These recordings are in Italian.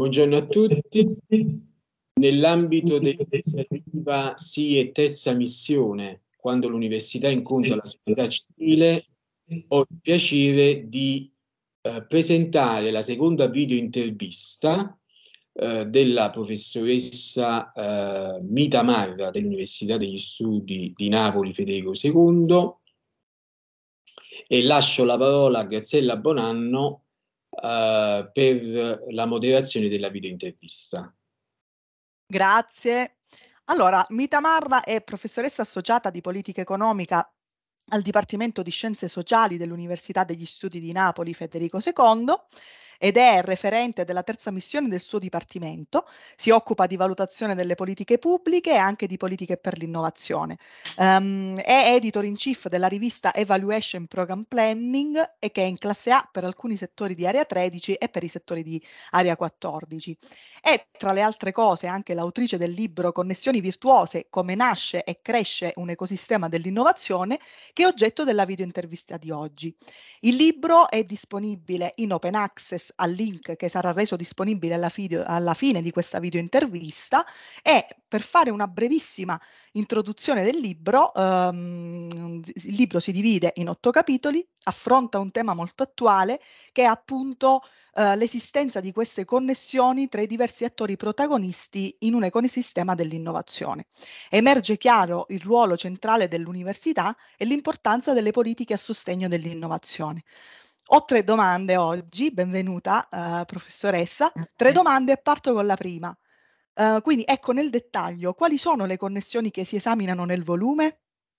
Buongiorno a tutti. Nell'ambito dell'iniziativa Sì e Terza Missione, quando l'università incontra la società civile, ho il piacere di presentare la seconda video intervista della professoressa Mita Marra dell'Università degli Studi di Napoli Federico II, e lascio la parola a Graziella Bonanno per la moderazione della videointervista. Grazie. Allora, Mita Marra è professoressa associata di politica economica al Dipartimento di Scienze Sociali dell'Università degli Studi di Napoli Federico II ed è referente della terza missione del suo dipartimento. Si occupa di valutazione delle politiche pubbliche e anche di politiche per l'innovazione. È editor in chief della rivista Evaluation Program Planning e che è in classe A per alcuni settori di area 13 e per i settori di area 14. È tra le altre cose anche l'autrice del libro Connessioni virtuose, come nasce e cresce un ecosistema dell'innovazione, che è oggetto della videointervista di oggi. Il libro è disponibile in open access al link che sarà reso disponibile alla fine di questa videointervista, e per fare una brevissima introduzione del libro, il libro si divide in 8 capitoli, affronta un tema molto attuale che è appunto l'esistenza di queste connessioni tra i diversi attori protagonisti in un ecosistema dell'innovazione. Emerge chiaro il ruolo centrale dell'università e l'importanza delle politiche a sostegno dell'innovazione. Ho 3 domande oggi, benvenuta professoressa. 3 domande e parto con la prima. Quindi ecco, nel dettaglio, quali sono le connessioni che si esaminano nel volume?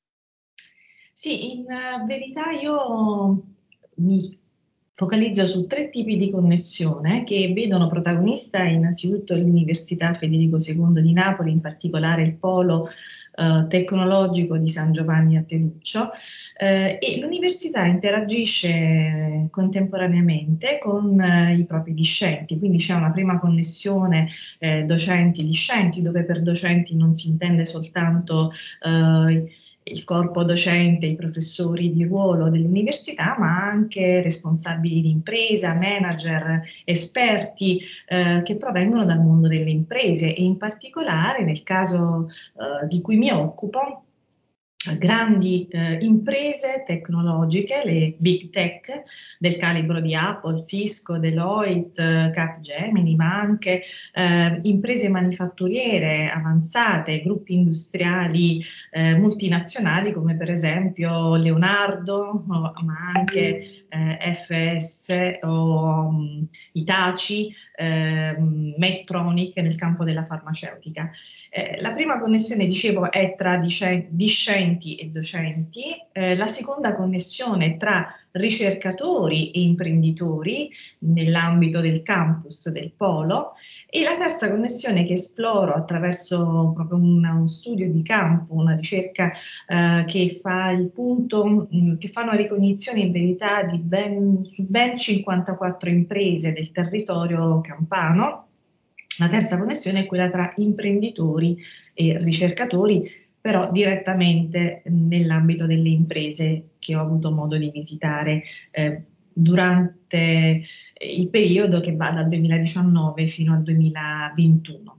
Sì, in verità io mi focalizzo su 3 tipi di connessione che vedono protagonista innanzitutto l'Università Federico II di Napoli, in particolare il polo tecnologico di San Giovanni a Teluccio, e l'università interagisce contemporaneamente con i propri discenti, quindi c'è una prima connessione docenti-discenti, dove per docenti non si intende soltanto il corpo docente, i professori di ruolo dell'università, ma anche responsabili di impresa, manager, esperti che provengono dal mondo delle imprese, e in particolare nel caso di cui mi occupo, grandi imprese tecnologiche, le big tech del calibro di Apple, Cisco, Deloitte, Capgemini, ma anche imprese manifatturiere avanzate, gruppi industriali multinazionali come per esempio Leonardo, ma anche FS o Hitachi, Medtronic nel campo della farmaceutica. La prima connessione, dicevo, è tra discenti e docenti, la seconda connessione è tra ricercatori e imprenditori nell'ambito del campus, del polo, e la terza connessione che esploro attraverso proprio uno studio di campo, una ricerca che fa il punto, che fa una ricognizione in verità su ben 54 imprese del territorio campano. La terza connessione è quella tra imprenditori e ricercatori, però direttamente nell'ambito delle imprese che ho avuto modo di visitare durante il periodo che va dal 2019 fino al 2021.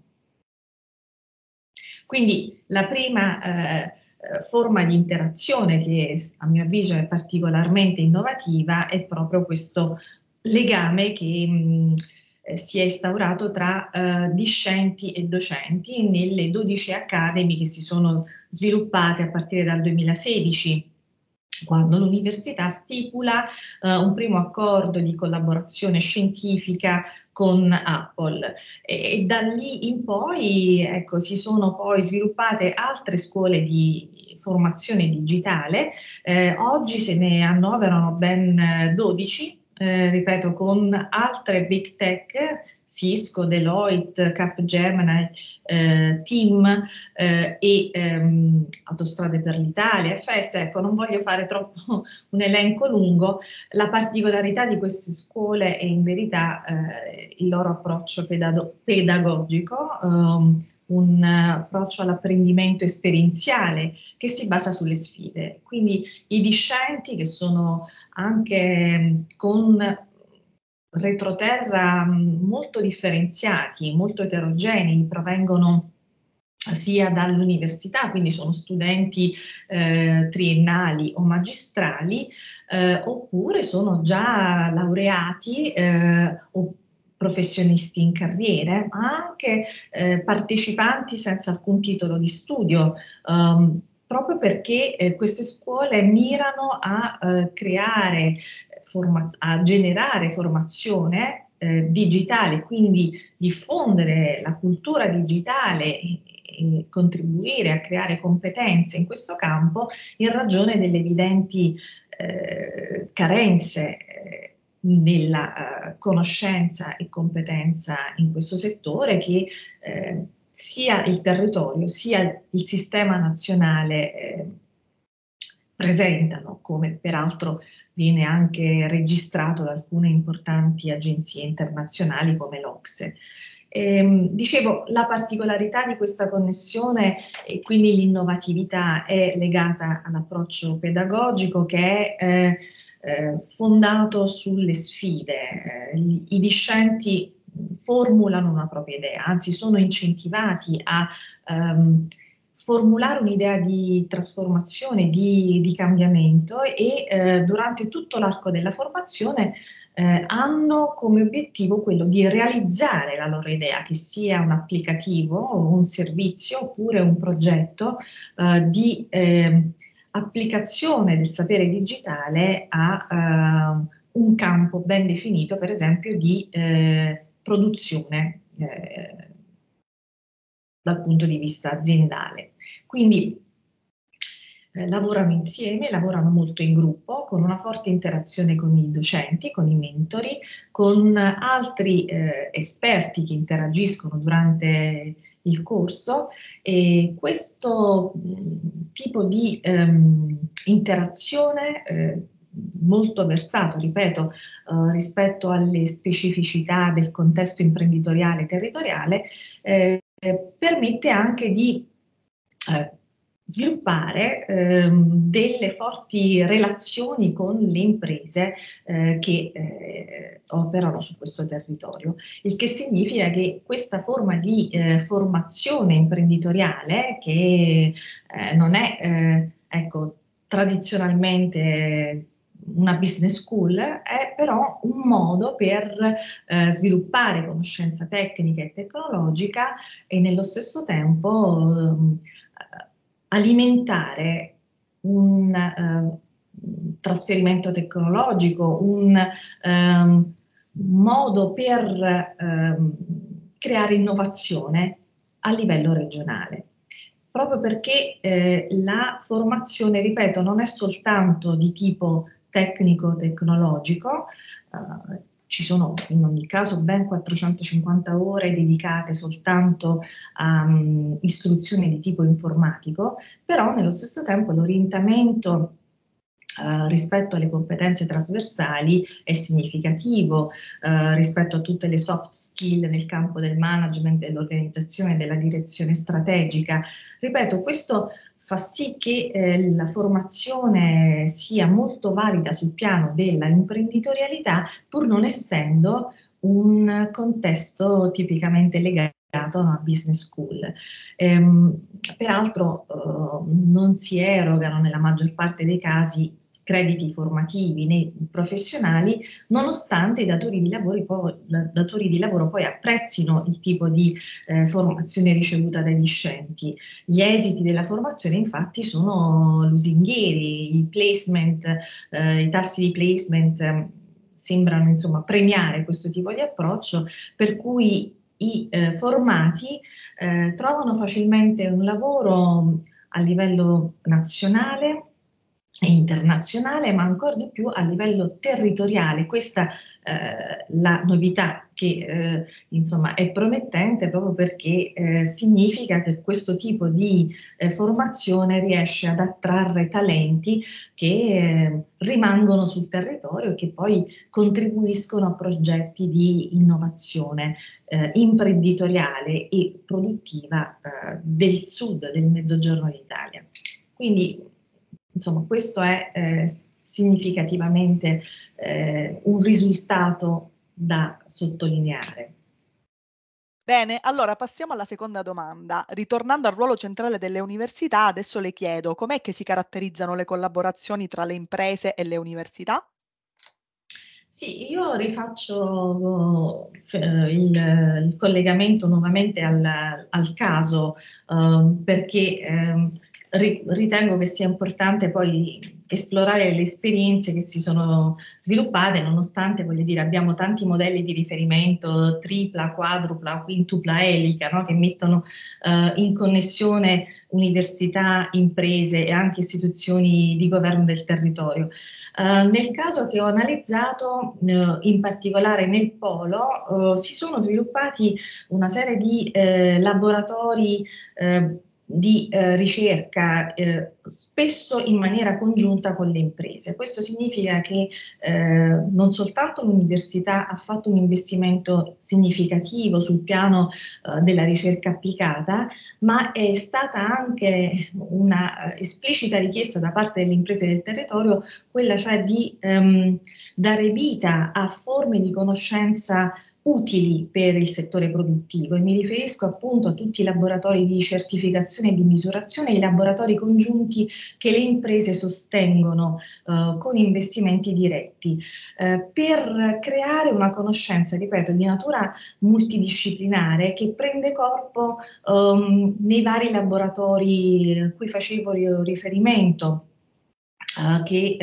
Quindi la prima forma di interazione, che a mio avviso è particolarmente innovativa, è proprio questo legame che si è instaurato tra discenti e docenti nelle 12 academy che si sono sviluppate a partire dal 2016, quando l'università stipula un primo accordo di collaborazione scientifica con Apple, e da lì in poi, ecco, si sono poi sviluppate altre scuole di formazione digitale. Oggi se ne annoverano ben 12, ripeto, con altre big tech, Cisco, Deloitte, Capgemini, TIM e Autostrade per l'Italia, FS. Ecco, non voglio fare troppo un elenco lungo. La particolarità di queste scuole è in verità il loro approccio pedagogico, un approccio all'apprendimento esperienziale che si basa sulle sfide. Quindi i discenti, che sono anche con retroterra molto differenziati, molto eterogenei, provengono sia dall'università, quindi sono studenti triennali o magistrali, oppure sono già laureati o professionisti in carriere, ma anche partecipanti senza alcun titolo di studio, proprio perché queste scuole mirano a a generare formazione digitale, quindi diffondere la cultura digitale e contribuire a creare competenze in questo campo in ragione delle evidenti carenze nella conoscenza e competenza in questo settore che sia il territorio sia il sistema nazionale presentano, come peraltro viene anche registrato da alcune importanti agenzie internazionali come l'OCSE. Dicevo, la particolarità di questa connessione e quindi l'innovatività è legata all'approccio pedagogico che è fondato sulle sfide. I discenti formulano una propria idea, anzi sono incentivati a formulare un'idea di trasformazione, di cambiamento e durante tutto l'arco della formazione hanno come obiettivo quello di realizzare la loro idea, che sia un applicativo, un servizio oppure un progetto di applicazione del sapere digitale a un campo ben definito, per esempio di produzione dal punto di vista aziendale. Quindi lavorano insieme, lavorano molto in gruppo, con una forte interazione con i docenti, con i mentori, con altri esperti che interagiscono durante il corso, e questo tipo di interazione molto versato, ripeto, rispetto alle specificità del contesto imprenditoriale e territoriale, permette anche di sviluppare delle forti relazioni con le imprese che operano su questo territorio, il che significa che questa forma di formazione imprenditoriale, che non è ecco, tradizionalmente una business school, è però un modo per sviluppare conoscenza tecnica e tecnologica e nello stesso tempo alimentare un trasferimento tecnologico, un modo per creare innovazione a livello regionale. Proprio perché la formazione, ripeto, non è soltanto di tipo tecnico-tecnologico, ci sono in ogni caso ben 450 ore dedicate soltanto a istruzione di tipo informatico, però nello stesso tempo l'orientamento rispetto alle competenze trasversali è significativo, rispetto a tutte le soft skill nel campo del management, dell'organizzazione, della direzione strategica. Ripeto, questo fa sì che la formazione sia molto valida sul piano della imprenditorialità, pur non essendo un contesto tipicamente legato a una business school. Peraltro non si erogano nella maggior parte dei casi crediti formativi nei professionali, nonostante i datori di lavoro poi apprezzino il tipo di formazione ricevuta dai discenti. Gli esiti della formazione infatti sono lusinghieri, il placement, i tassi di placement sembrano insomma premiare questo tipo di approccio, per cui i formati trovano facilmente un lavoro a livello nazionale e internazionale, ma ancora di più a livello territoriale. Questa la novità che insomma è promettente, proprio perché significa che questo tipo di formazione riesce ad attrarre talenti che rimangono sul territorio e che poi contribuiscono a progetti di innovazione imprenditoriale e produttiva del sud, del mezzogiorno d'Italia. Quindi insomma, questo è significativamente un risultato da sottolineare. Bene, allora passiamo alla seconda domanda. Ritornando al ruolo centrale delle università, adesso le chiedo com'è che si caratterizzano le collaborazioni tra le imprese e le università? Sì, io rifaccio il collegamento nuovamente al caso, perché ritengo che sia importante poi esplorare le esperienze che si sono sviluppate, nonostante, voglio dire, abbiamo tanti modelli di riferimento, tripla, quadrupla, quintupla elica, no? Che mettono in connessione università, imprese e anche istituzioni di governo del territorio. Nel caso che ho analizzato, in particolare nel Polo, si sono sviluppati una serie di laboratori di ricerca, spesso in maniera congiunta con le imprese. Questo significa che non soltanto l'università ha fatto un investimento significativo sul piano della ricerca applicata, ma è stata anche una esplicita richiesta da parte delle imprese del territorio, quella cioè di dare vita a forme di conoscenza utili per il settore produttivo, e mi riferisco appunto a tutti i laboratori di certificazione e di misurazione, i laboratori congiunti che le imprese sostengono con investimenti diretti, per creare una conoscenza, ripeto, di natura multidisciplinare che prende corpo nei vari laboratori a cui facevo riferimento, che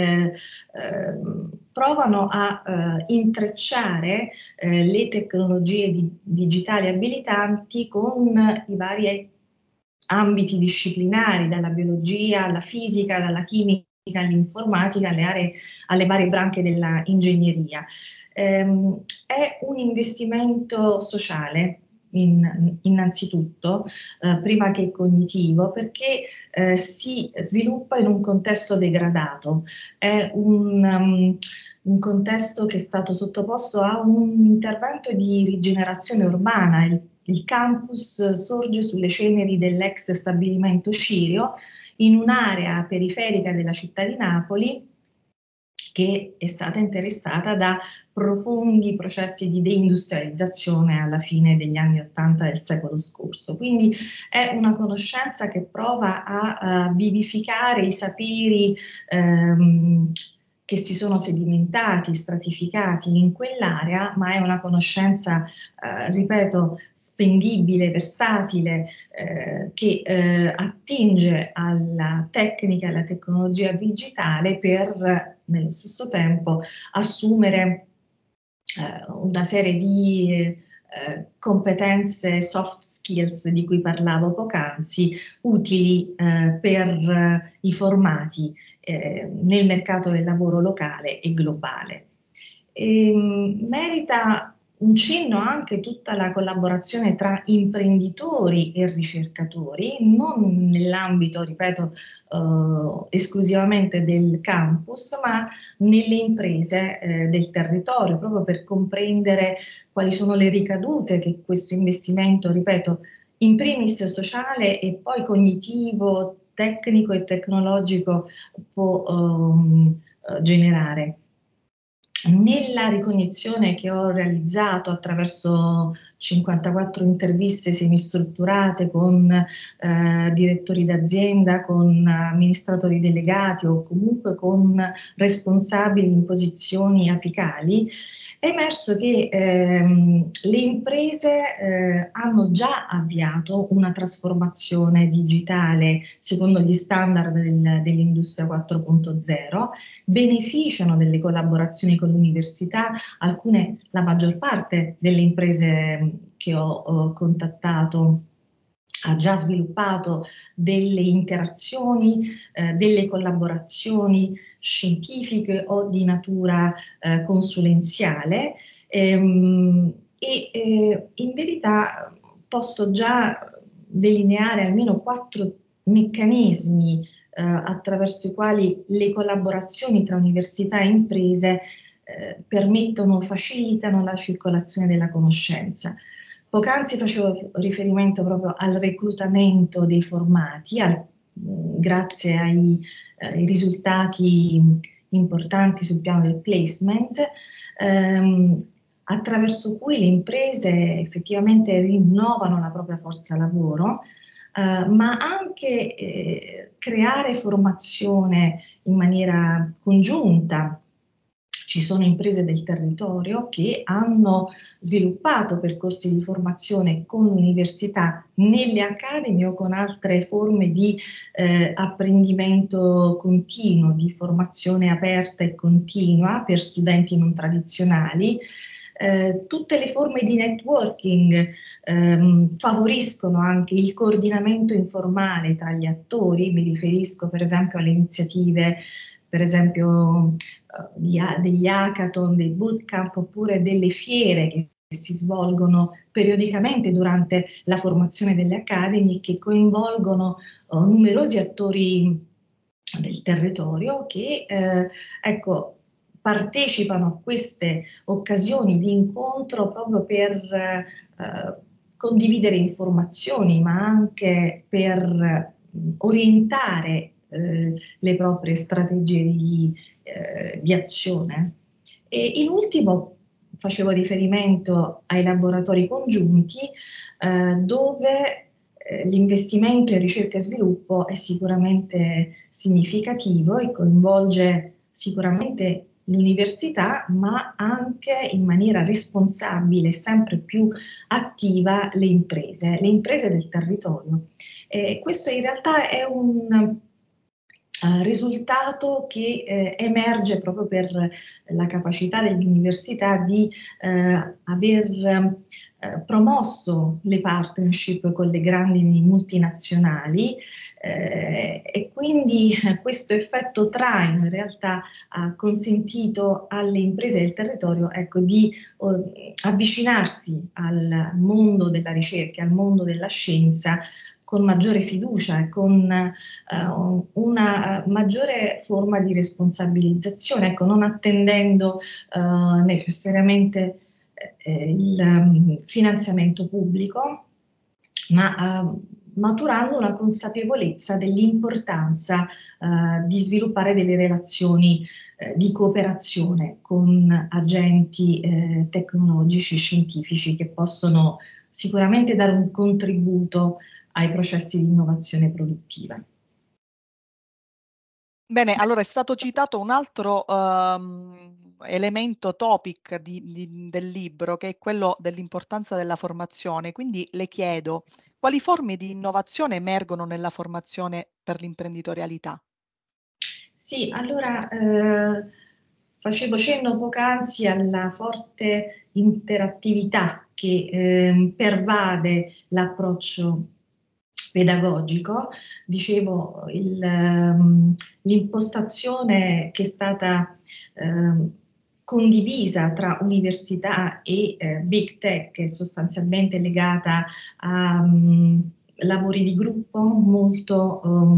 provano a intrecciare le tecnologie digitali abilitanti con i vari ambiti disciplinari, dalla biologia alla fisica, dalla chimica all'informatica, alle varie branche della ingegneria. È un investimento sociale, innanzitutto, prima che cognitivo, perché si sviluppa in un contesto degradato. È un contesto che è stato sottoposto a un intervento di rigenerazione urbana. Il campus sorge sulle ceneri dell'ex stabilimento Cirio, in un'area periferica della città di Napoli, che è stata interessata da profondi processi di deindustrializzazione alla fine degli anni '80 del secolo scorso. Quindi è una conoscenza che prova a vivificare i saperi che si sono sedimentati, stratificati in quell'area, ma è una conoscenza, ripeto, spendibile, versatile, che attinge alla tecnica e alla tecnologia digitale per, nello stesso tempo, assumere una serie di competenze soft skills di cui parlavo poc'anzi, utili per i formati nel mercato del lavoro locale e globale. Merita un cenno anche tutta la collaborazione tra imprenditori e ricercatori, non nell'ambito, ripeto, esclusivamente del campus, ma nelle imprese del territorio, proprio per comprendere quali sono le ricadute che questo investimento, ripeto, in primis sociale e poi cognitivo, tecnico e tecnologico può generare. Nella ricognizione che ho realizzato attraverso 54 interviste semistrutturate con direttori d'azienda, con amministratori delegati o comunque con responsabili in posizioni apicali, è emerso che le imprese hanno già avviato una trasformazione digitale secondo gli standard dell'industria 4.0, beneficiano delle collaborazioni con l'università, la maggior parte delle imprese che ho contattato ha già sviluppato delle interazioni, delle collaborazioni scientifiche o di natura consulenziale, in verità posso già delineare almeno 4 meccanismi attraverso i quali le collaborazioni tra università e imprese facilitano la circolazione della conoscenza. Poc'anzi facevo riferimento proprio al reclutamento dei formati, grazie ai risultati importanti sul piano del placement, attraverso cui le imprese effettivamente rinnovano la propria forza lavoro, ma anche creare formazione in maniera congiunta. Ci sono imprese del territorio che hanno sviluppato percorsi di formazione con università nelle accademie o con altre forme di apprendimento continuo, di formazione aperta e continua per studenti non tradizionali. Tutte le forme di networking favoriscono anche il coordinamento informale tra gli attori. Mi riferisco per esempio alle iniziative, per esempio degli hackathon, dei bootcamp oppure delle fiere che si svolgono periodicamente durante la formazione delle accademie, che coinvolgono numerosi attori del territorio che ecco, partecipano a queste occasioni di incontro proprio per condividere informazioni, ma anche per orientare le proprie strategie di azione. E in ultimo facevo riferimento ai laboratori congiunti dove l'investimento in ricerca e sviluppo è sicuramente significativo e coinvolge sicuramente l'università, ma anche in maniera responsabile e sempre più attiva le imprese del territorio. Questo in realtà è un risultato che emerge proprio per la capacità dell'università di aver promosso le partnership con le grandi multinazionali e quindi questo effetto traino in realtà ha consentito alle imprese del territorio, ecco, di avvicinarsi al mondo della ricerca, al mondo della scienza con maggiore fiducia e con una maggiore forma di responsabilizzazione, ecco, non attendendo necessariamente il finanziamento pubblico, ma maturando una consapevolezza dell'importanza di sviluppare delle relazioni di cooperazione con agenti tecnologici, scientifici che possono sicuramente dare un contributo ai processi di innovazione produttiva. Bene, allora è stato citato un altro elemento topic del libro, che è quello dell'importanza della formazione. Quindi le chiedo, quali forme di innovazione emergono nella formazione per l'imprenditorialità? Sì, allora facevo cenno poc'anzi alla forte interattività che pervade l'approccio pedagogico. Dicevo, l'impostazione che è stata condivisa tra università e big tech è sostanzialmente legata a lavori di gruppo molto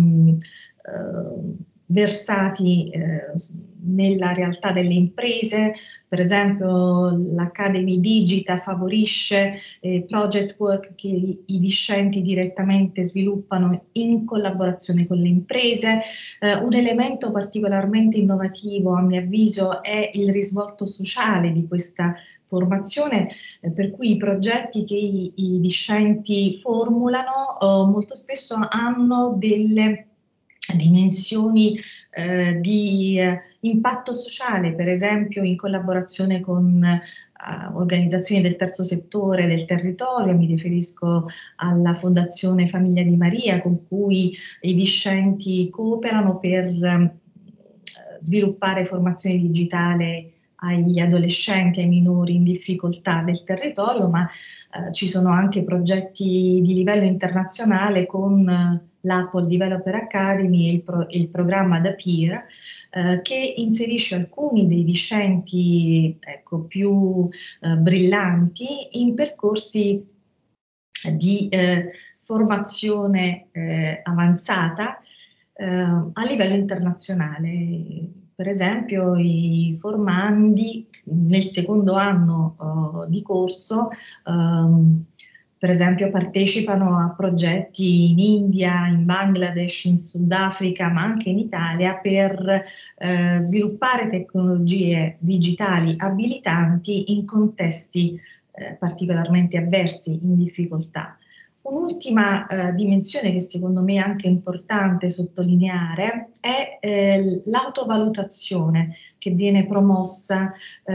versati nella realtà delle imprese. Per esempio l'Academy Digita favorisce project work che i discenti direttamente sviluppano in collaborazione con le imprese. Un elemento particolarmente innovativo a mio avviso è il risvolto sociale di questa formazione, per cui i progetti che i discenti formulano molto spesso hanno delle dimensioni di impatto sociale, per esempio in collaborazione con organizzazioni del terzo settore del territorio. Mi riferisco alla Fondazione Famiglia di Maria, con cui i discenti cooperano per sviluppare formazione digitale agli adolescenti, ai minori in difficoltà del territorio, ma ci sono anche progetti di livello internazionale con l'Apple Developer Academy e il programma da Peer, che inserisce alcuni dei discenti ecco, più brillanti in percorsi di formazione avanzata a livello internazionale. Per esempio i formandi nel secondo anno di corso per esempio partecipano a progetti in India, in Bangladesh, in Sudafrica, ma anche in Italia per sviluppare tecnologie digitali abilitanti in contesti particolarmente avversi, in difficoltà. Un'ultima dimensione che secondo me è anche importante sottolineare è l'autovalutazione che viene promossa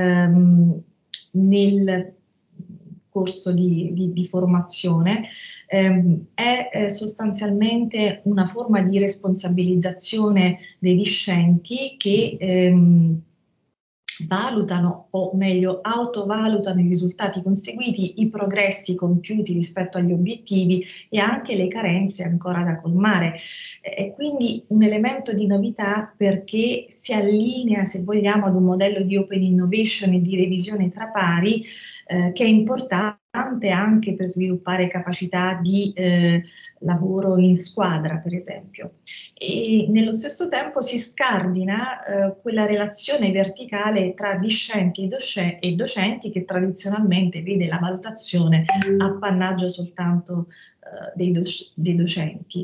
nel corso di formazione. È sostanzialmente una forma di responsabilizzazione dei discenti che valutano, o meglio autovalutano i risultati conseguiti, i progressi compiuti rispetto agli obiettivi e anche le carenze ancora da colmare. È quindi un elemento di novità perché si allinea, se vogliamo, ad un modello di open innovation e di revisione tra pari che è importante anche per sviluppare capacità di lavoro in squadra, per esempio. E nello stesso tempo si scardina quella relazione verticale tra discenti e docenti che tradizionalmente vede la valutazione appannaggio soltanto dei docenti.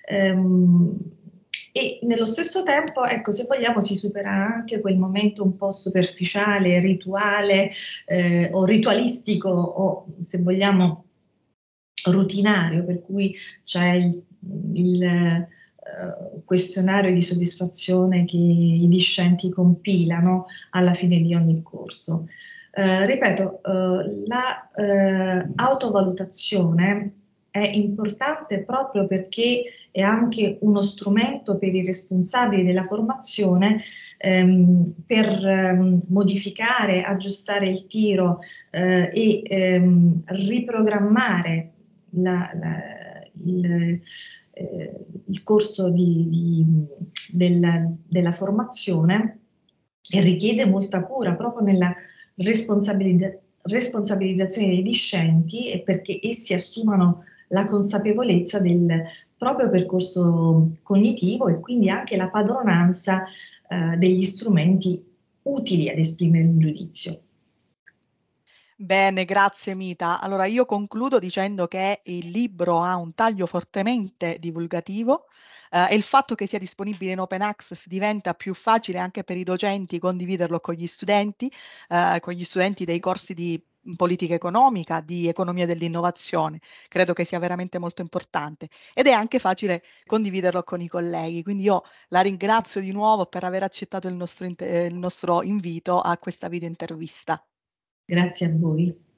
E nello stesso tempo, ecco, se vogliamo, si supera anche quel momento un po' superficiale, rituale o ritualistico o, se vogliamo, rutinario, per cui c'è il questionario di soddisfazione che i discenti compilano alla fine di ogni corso. Ripeto, la autovalutazione è importante proprio perché è anche uno strumento per i responsabili della formazione per modificare, aggiustare il tiro e riprogrammare il corso della formazione, e richiede molta cura proprio nella responsabilizzazione dei discenti e perché essi assumano la consapevolezza del proprio percorso cognitivo e quindi anche la padronanza degli strumenti utili ad esprimere un giudizio. Bene, grazie Mita. Allora io concludo dicendo che il libro ha un taglio fortemente divulgativo e il fatto che sia disponibile in open access diventa più facile anche per i docenti condividerlo con gli studenti dei corsi di politica economica, di economia dell'innovazione. Credo che sia veramente molto importante ed è anche facile condividerlo con i colleghi. Quindi io la ringrazio di nuovo per aver accettato il nostro invito a questa video intervista. Grazie a voi.